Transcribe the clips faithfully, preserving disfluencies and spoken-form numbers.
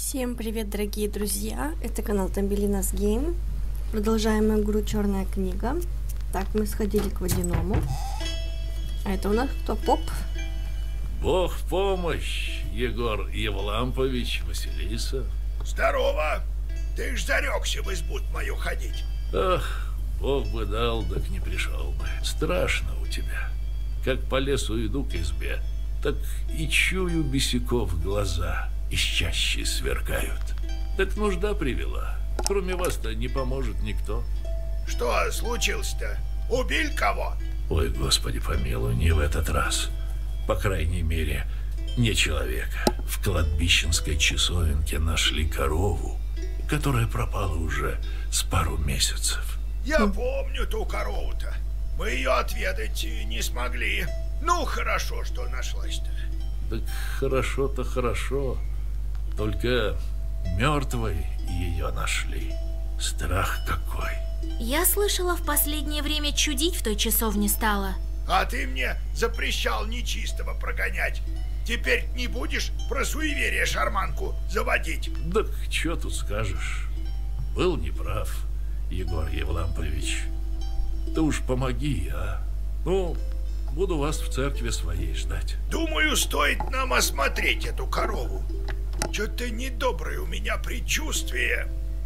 Всем привет, дорогие друзья! Это канал Тамбелинас Гейм. Продолжаем игру Черная книга. Так, мы сходили к водяному. А это у нас кто? Поп? Бог в помощь, Егор Евлампович, Василиса. Здорово! Ты ж зарекся в избу мою ходить. Ах, Бог бы дал, так не пришел бы. Страшно у тебя. Как по лесу иду к избе, так и чую бесяков глаза, и чаще сверкают. Так нужда привела. Кроме вас-то не поможет никто. Что случилось-то? Убил кого? Ой, Господи помилуй, не в этот раз. По крайней мере, не человека. В кладбищенской часовенке нашли корову, которая пропала уже с пару месяцев. Я помню ту корову-то. Мы ее отведать не смогли. Ну, хорошо, что нашлась-то. Так хорошо-то хорошо. Только мертвой ее нашли. Страх какой. Я слышала, в последнее время чудить в той часовне стало. А ты мне запрещал нечистого прогонять. Теперь не будешь про суеверие шарманку заводить? Да что тут скажешь. Был неправ, Егор Евлампович. Ты уж помоги, а? Ну, буду вас в церкви своей ждать. Думаю, стоит нам осмотреть эту корову. Что-то недоброе у меня предчувствие.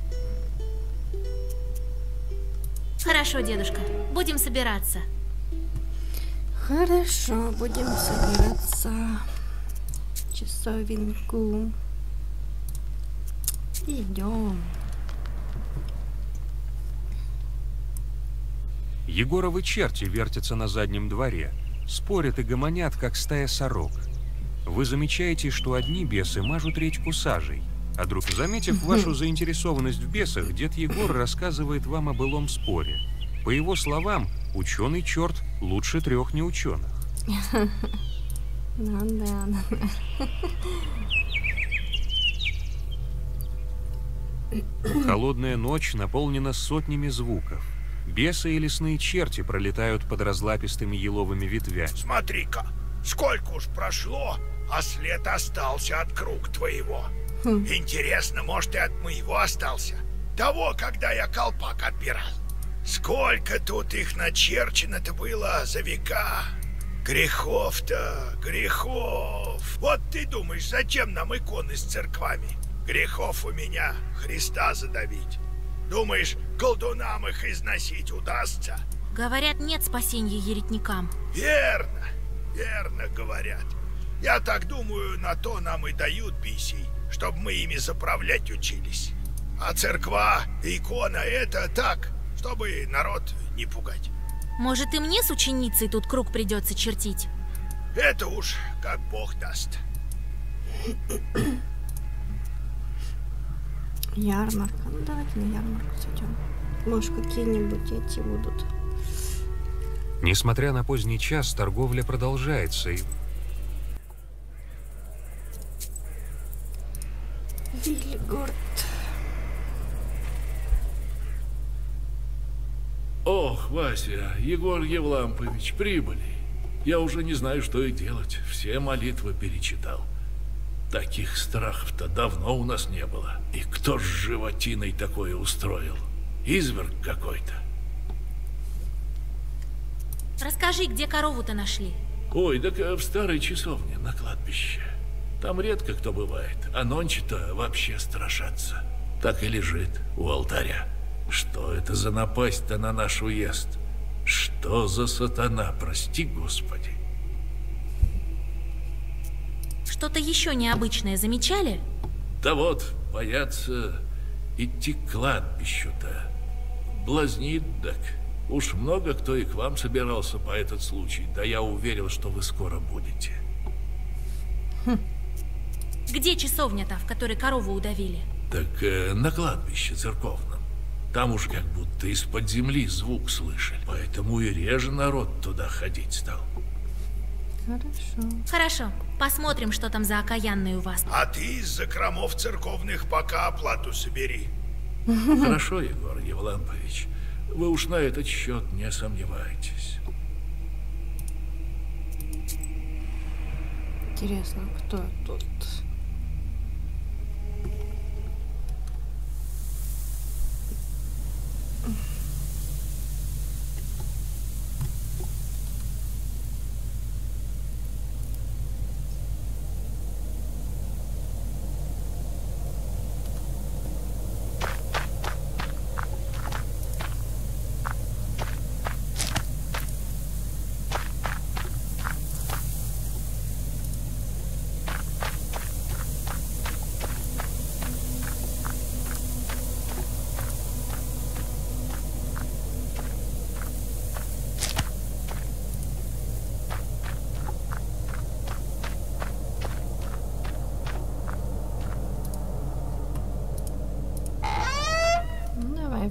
Хорошо, дедушка, будем собираться. Хорошо, будем собираться в часовенку. Идем. Егоровы черти вертятся на заднем дворе, спорят и гомонят, как стая сорок. Вы замечаете, что одни бесы мажут речку сажей, а вдруг, заметив вашу заинтересованность в бесах, дед Егор рассказывает вам о былом споре. По его словам, ученый черт лучше трех неученых. Ну да, Холодная ночь наполнена сотнями звуков. Бесы и лесные черти пролетают под разлапистыми еловыми ветвями. Смотри-ка, сколько уж прошло, а след остался от круг твоего. Хм. Интересно, может, и от моего остался? Того, когда я колпак отбирал. Сколько тут их начерчено-то было за века. Грехов-то, грехов. Вот ты думаешь, зачем нам иконы с церквами? Грехов у меня Христа задавить. Думаешь, колдунам их износить удастся? Говорят, нет спасения еретникам. Верно, верно говорят. Я так думаю, на то нам и дают писей, чтобы мы ими заправлять учились. А церква, икона — это так, чтобы народ не пугать. Может, и мне с ученицей тут круг придется чертить? Это уж как Бог даст. Ярмарка. Ну давайте на ярмарку сойдем. Может, какие-нибудь эти будут. Несмотря на поздний час, торговля продолжается. И... Вильгорд. Ох, Вася, Егор Евлампович, прибыли. Я уже не знаю, что и делать. Все молитвы перечитал. Таких страхов-то давно у нас не было. И кто ж с животиной такое устроил? Изверг какой-то. Расскажи, где корову-то нашли? Ой, так в старой часовне на кладбище. Там редко кто бывает, а нонче-то вообще страшатся. Так и лежит у алтаря. Что это за напасть-то на наш уезд? Что за сатана, прости Господи? Что-то еще необычное замечали? Да вот, боятся идти к кладбищу-то. Блазнит так. Уж много кто и к вам собирался по этот случай. Да я уверил, что вы скоро будете. Хм. Где часовня-то, в которой корову удавили? Так э, на кладбище церковном. Там уж как будто из-под земли звук слышали. Поэтому и реже народ туда ходить стал. Хорошо. Хорошо. Посмотрим, что там за окаянный у вас. А ты из закромов церковных пока оплату собери. Хорошо, Егор Евлампович. Вы уж на этот счет не сомневайтесь. Интересно, кто тут?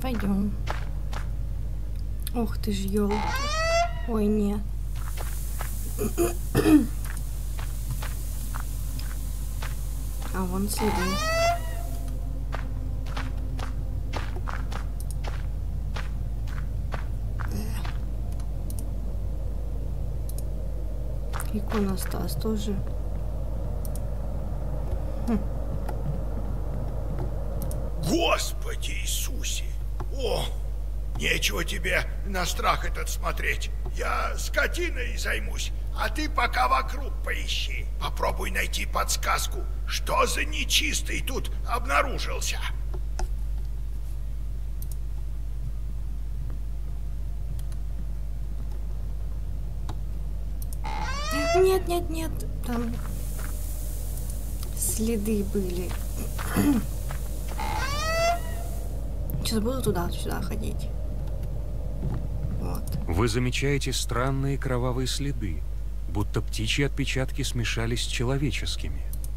Пойдем. Ох ты ж, ёлки. Ой, нет. А вон следы. Иконостас тоже. Хм. Господи Иисусе! О, нечего тебе на страх этот смотреть. Я скотиной займусь, а ты пока вокруг поищи. Попробуй найти подсказку, что за нечистый тут обнаружился. Нет, нет, нет, там следы были. Сейчас буду туда-сюда ходить. Вот. Вы замечаете странные кровавые следы, будто птичьи отпечатки смешались с человеческими.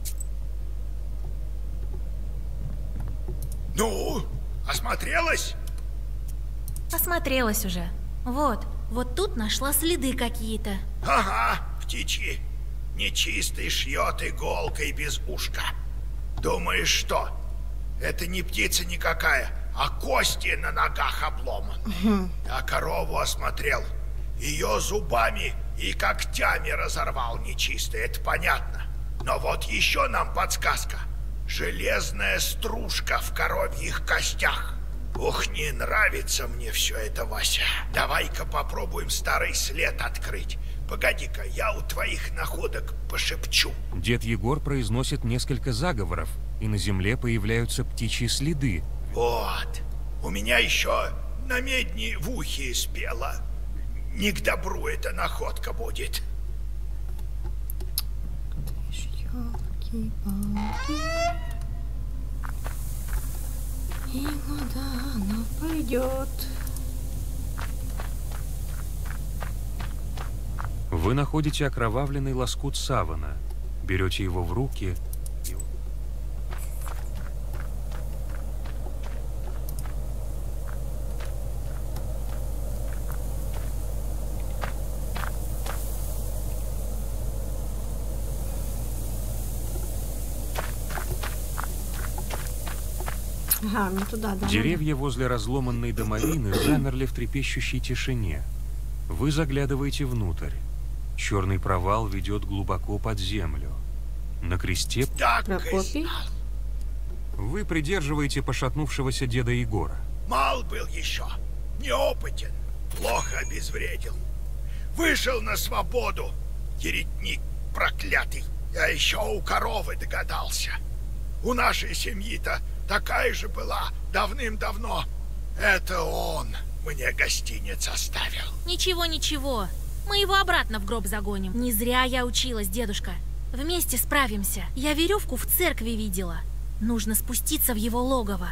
Ну, осмотрелась? Осмотрелась уже. Вот, вот тут нашла следы какие-то. Ага, птичьи. Нечистый шьет иголкой без ушка. Думаешь, что? Это не птица никакая, а кости на ногах обломан. А корову осмотрел. Ее зубами и когтями разорвал нечистый, это понятно. Но вот еще нам подсказка. Железная стружка в коровьих костях. Ух, не нравится мне все это, Вася. Давай-ка попробуем старый след открыть. Погоди-ка, я у твоих находок пошепчу. Дед Егор произносит несколько заговоров, и на земле появляются птичьи следы. Вот. У меня еще на медне в ухе спело. Не к добру эта находка будет. Ёлки-палки. И куда она пойдет? Вы находите окровавленный лоскут савана, берете его в руки и... Ага, мне туда, да. Деревья возле разломанной домовины замерли в трепещущей тишине. Вы заглядываете внутрь. Черный провал ведет глубоко под землю. На кресте... Так и Прокопий. знал. Вы придерживаете пошатнувшегося деда Егора. Мал был еще. Неопытен. Плохо обезвредил. Вышел на свободу. Еретник проклятый. Я еще у коровы догадался. У нашей семьи-то такая же была давным-давно. Это он мне гостиниц оставил. Ничего, ничего. Мы его обратно в гроб загоним. Не зря я училась, дедушка. Вместе справимся. Я веревку в церкви видела. Нужно спуститься в его логово.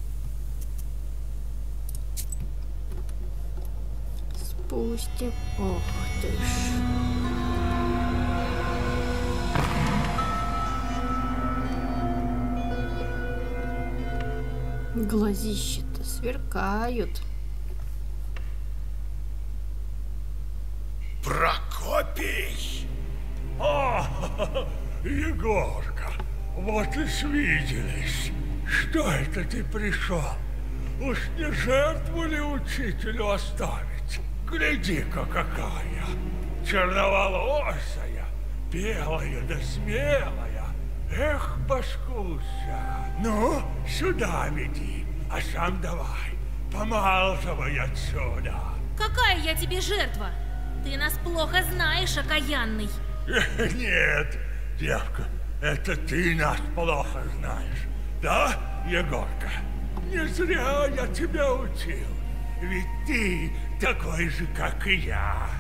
Спустим. Ох ты ж. Глазища-то сверкают. Прокопий! О, Егорка, вот и свиделись. Что это ты пришел? Уж не жертву ли учителю оставить? Гляди-ка какая! Черноволосая, белая да смелая. Эх, башкуся! Ну, сюда веди, а сам давай, помалзывай отсюда. Какая я тебе жертва? Ты нас плохо знаешь, окаянный. Нет, девка, это ты нас плохо знаешь. Да, Егорка? Не зря я тебя учил. Ведь ты такой же, как и я.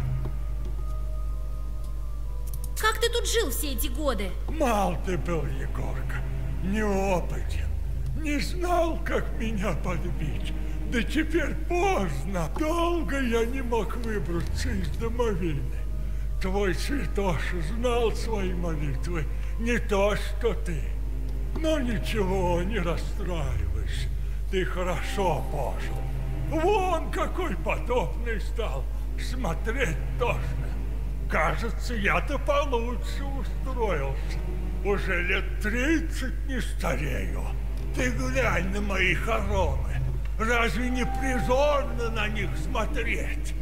Как ты тут жил все эти годы? Мал ты был, Егорка, неопытен. Не знал, как меня подбить. Да теперь поздно. Долго я не мог выбраться из домовины. Твой святоша знал свои молитвы, не то, что ты. Но ничего, не расстраивайся. ты хорошо пожил. Вон какой потопный стал. Смотреть тошно. Кажется, я-то получше устроился. Уже лет тридцать не старею. Ты глянь на мои хоромы. Разве не призорно на них смотреть?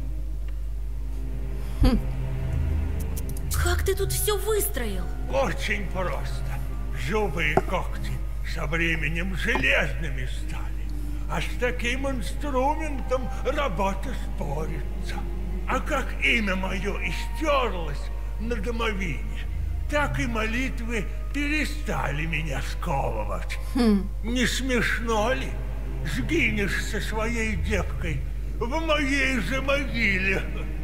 Хм. Как ты тут все выстроил? Очень просто. Зубы и когти со временем железными стали. А с таким инструментом работа спорится. А как имя мое истерлось на домовине, так и молитвы перестали меня сковывать. Хм. Не смешно ли? Сгинешь со своей девкой в моей же могиле.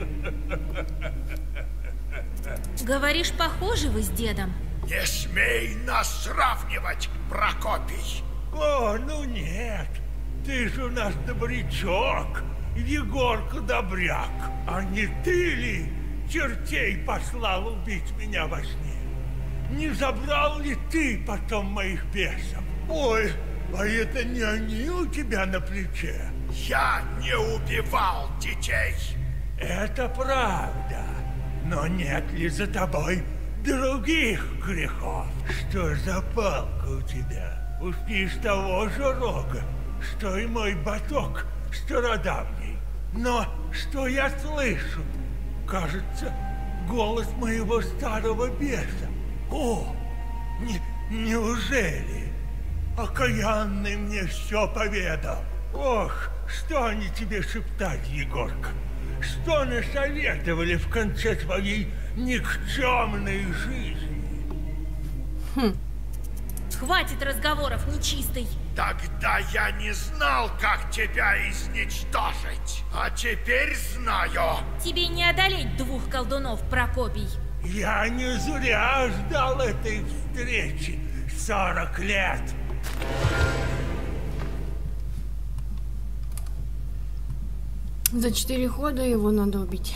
Говоришь, похожи вы с дедом? Не смей нас сравнивать, Прокопий. О, ну нет. Ты же у нас добрячок, Егорка Добряк. А не ты ли чертей послал убить меня во сне? Не забрал ли ты потом моих бесов? Ой, а это не они у тебя на плече? Я не убивал детей. Это правда. Но нет ли за тобой других грехов? Что за палка у тебя? Уж не из того же рога, что и мой баток стародавний. Но что я слышу? Кажется, голос моего старого беса. О, не, неужели? Окаянный мне все поведал. Ох, что они тебе шептать, Егорка? Что насоветовали в конце твоей никчемной жизни? Хм. Хватит разговоров, нечистый. Тогда я не знал, как тебя изничтожить. А теперь знаю. Тебе не одолеть двух колдунов, Прокопий. Я не зря ждал этой встречи сорок лет. За четыре хода его надо убить.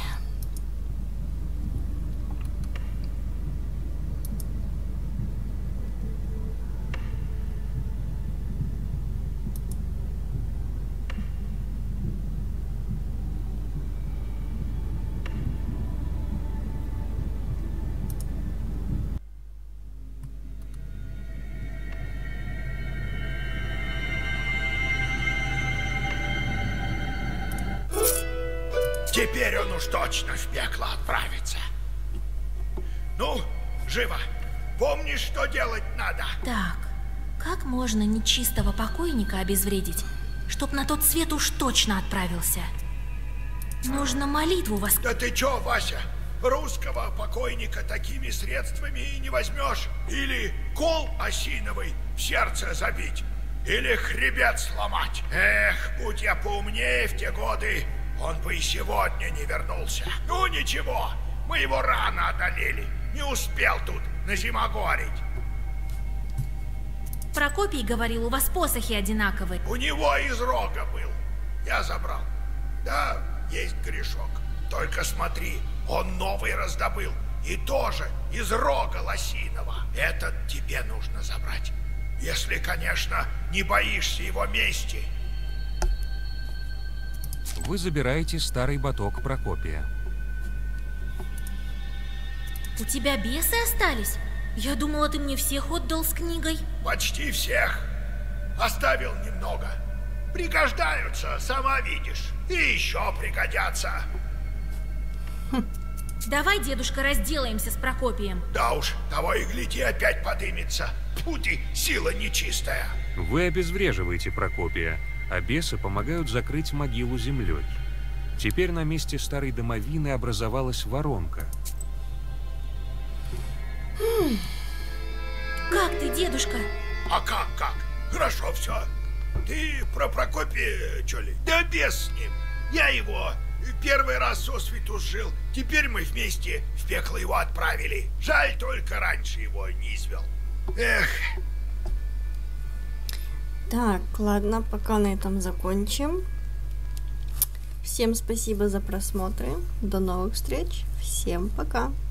Теперь он уж точно в пекло отправится. Ну, живо. Помнишь, что делать надо? Так, как можно нечистого покойника обезвредить, чтоб на тот свет уж точно отправился? Нужно молитву вос... Да ты чё, Вася? Русского покойника такими средствами и не возьмешь. Или кол осиновый в сердце забить, или хребет сломать. Эх, будь я поумнее в те годы, он бы и сегодня не вернулся. Ну ничего, мы его рано одолели. Не успел тут назимогорить. Прокопий говорил, у вас посохи одинаковые. У него из рога был. Я забрал. Да, есть грешок. Только смотри, он новый раздобыл. И тоже из рога лосиного. Этот тебе нужно забрать. Если, конечно, не боишься его мести. Вы забираете старый баток Прокопия. У тебя бесы остались? Я думала, ты мне всех отдал с книгой. Почти всех. Оставил немного. Пригождаются, сама видишь. И еще пригодятся. Хм. Давай, дедушка, разделаемся с Прокопием. Да уж, того и гляди, опять подымется. Фу ты, сила нечистая. Вы обезвреживаете Прокопия, а бесы помогают закрыть могилу землей. Теперь на месте старой домовины образовалась воронка. Как ты, дедушка? А как, как? Хорошо все. Ты про Прокопия, что ли? Да без с ним. Я его первый раз сосвету жил. Теперь мы вместе в пекло его отправили. Жаль, только раньше его не извел. Эх. Так, ладно, пока на этом закончим. Всем спасибо за просмотры. До новых встреч. Всем пока.